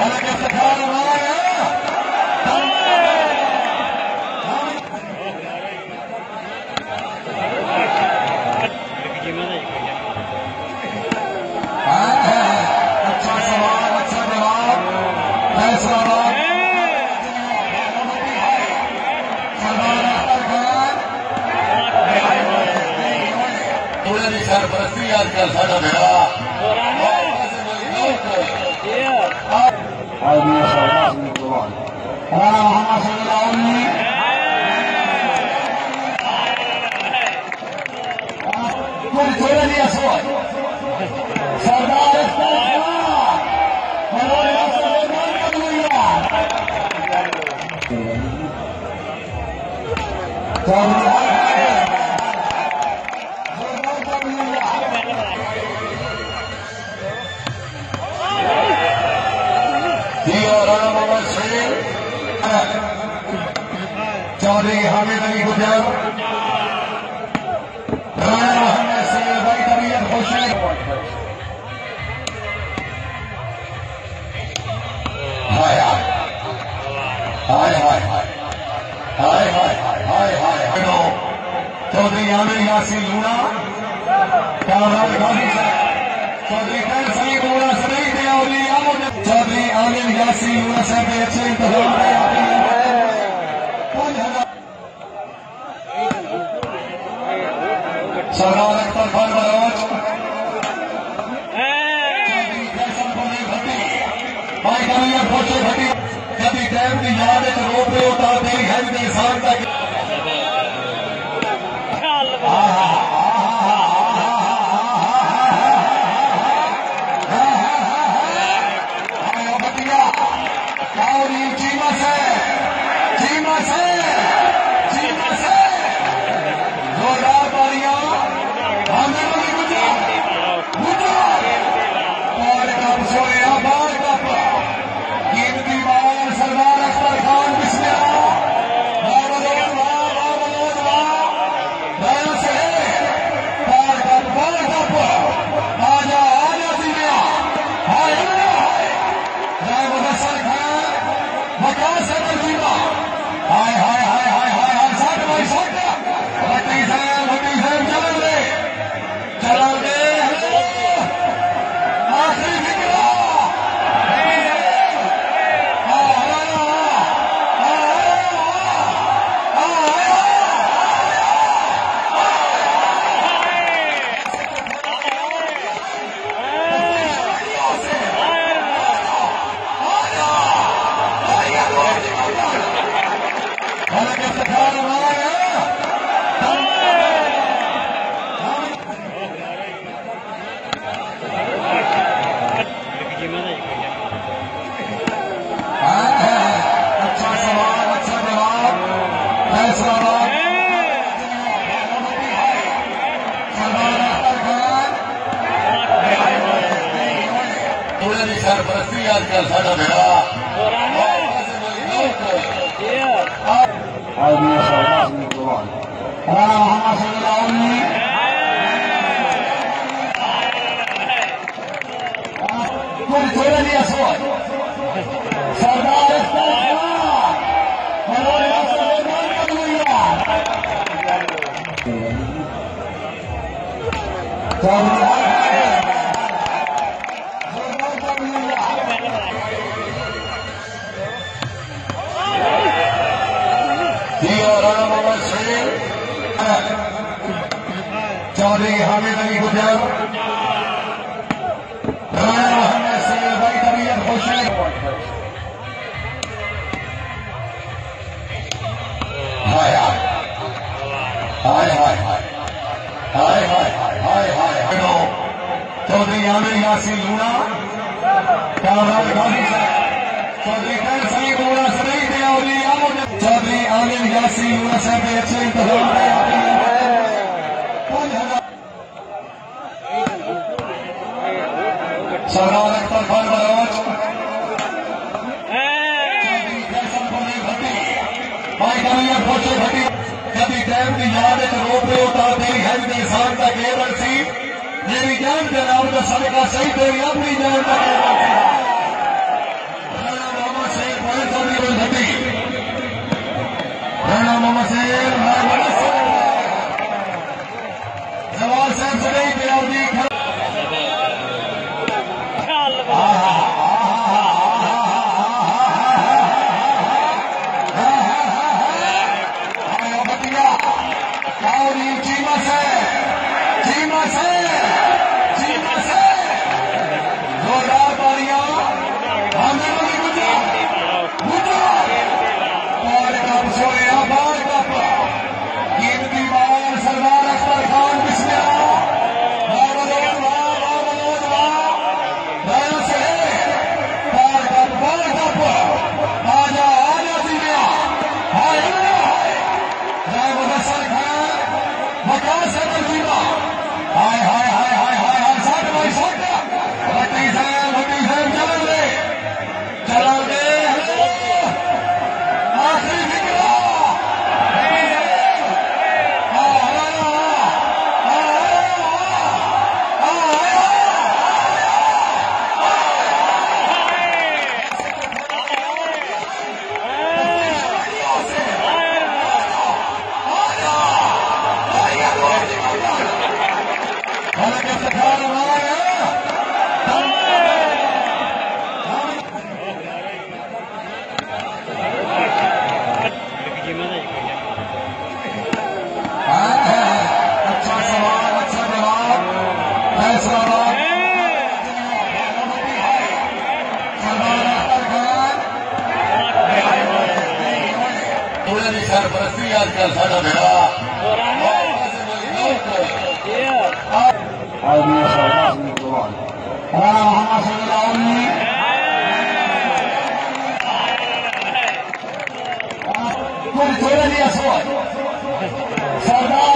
अच्छा सवाल, अच्छा जवाब। फैसलाबाद सरपरस्ती आजकल सारा बेड़ा चौधरी हामिद अली गुजर चौधरी आमिर यासीन लूना चौधरी कल सही बोला सही दिया चौधरी आमिर यासीन लूना साहब ने अच्छे इंतजाम सरदार अख्तर खान बलोच भाई करिए पहुंचे घटी कभी टाइम की याद है रोड पे उतार देरी है इंसान तक अच्छा सवाल, अच्छा जवाब। फैसलाबाद सरपरस्ती आजकल सारा बेड़ा चौधरी हामिद अली गुजर भाई तबीयत खुश है चौधरी आमिर यासीन लूना चौधरी कल सही बोला सही दिया चौधरी आमिर यासीन लूना साहब ने अच्छे इंतजाम सरदार अख्तर खान बलोच भाई करिए पहुंचे घटी कभी टाइम की याद है रोड पे उतार देरी है इंसान तक एवं सी मेरी जान के नाम का सदका सही तेरी अपनी जान का चला गए आखिरी फिक्रा सरपरस्ती आजकल साढ़ा भेड़ा थोड़ा दिया सोच सरदार